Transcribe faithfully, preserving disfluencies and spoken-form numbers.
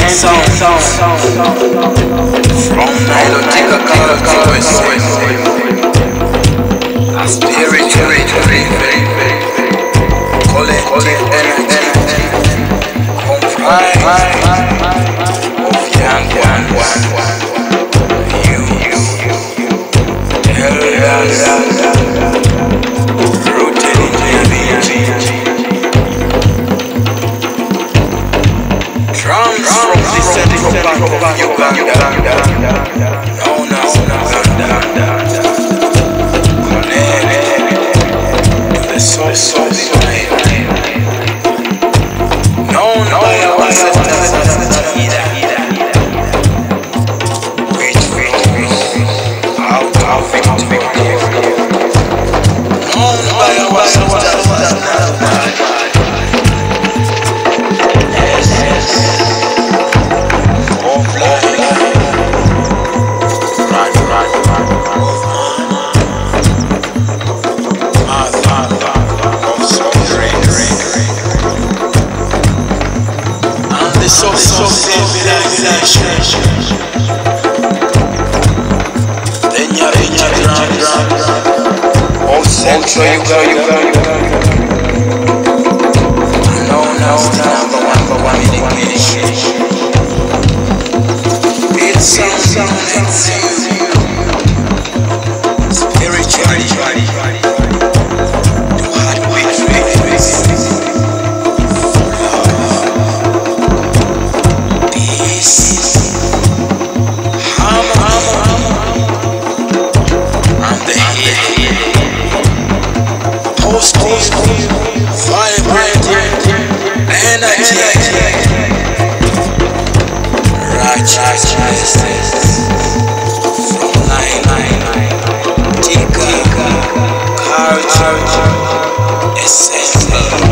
Ensemble from Nilotika a spiritual collective energy comprised of young ones, you, elders, rooted in divinity. Drums from the central bank of Uganda, known as Uganda, connected to the source of the mind, known by our ancestors as Ida, which we out of victory, known by our ancestors as Nabad. So, so, civilization. Then you have all central Uganda. No, no, number one, number one medication. It's something spiritually. To hard victory. Righteousness from Nilotika culture, Ensemble.